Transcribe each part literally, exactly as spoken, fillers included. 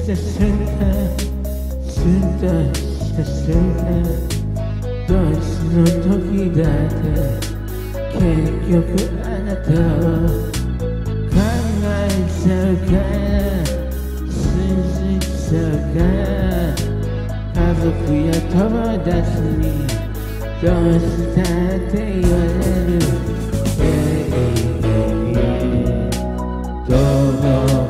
した瞬間、スンとした瞬間、どいつの時だって結局あなたを考えちゃうから信じちゃうから家族や友達にどうしたって言われる、どうも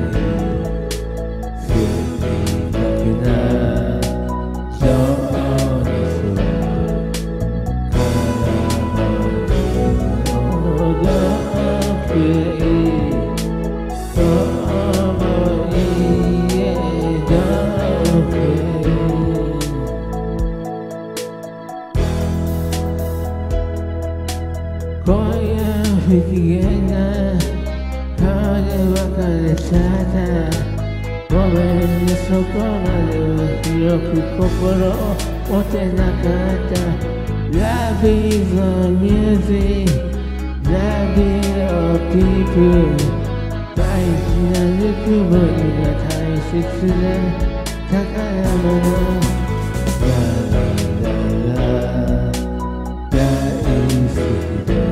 素敵な情熱からもどくい思いへどく今夜不機嫌な顔で別れちゃった。ごめんね、そこまでは広く心を持てなかった。Love is a music, love is a people。 大事なぬくもりが大切な宝物。ララララ大好きだ。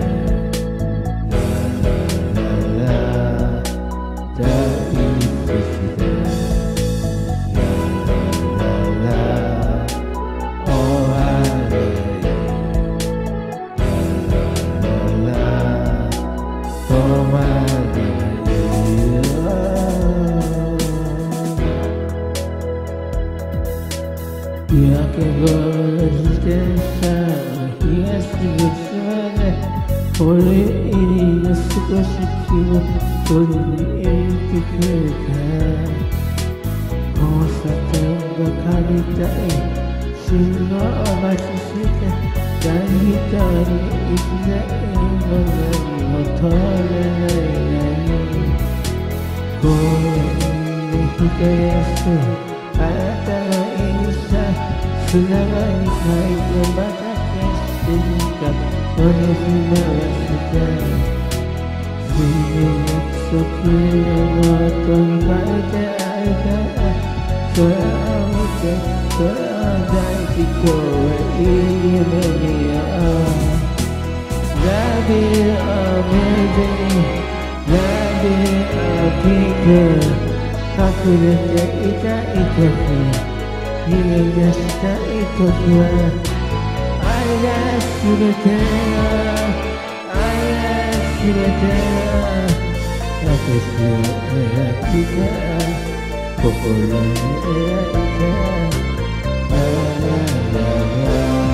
夜明け頃自転車冷やし口まで俺入りが少し気を取りに入れてくれた。交差点が借りたい信号を待ちして誰一人いないの何も通れない何公園で一休あなたのインスタ砂場に書いてまた消してみた同じ回した水面約束の音に書いてあるから空を見て空を抱いて今日はいい夢見よう Love it all baby Love it all people 隠れていたい時逃げ出したい時は愛が全てよ愛が全てよ私を描いた心に描いた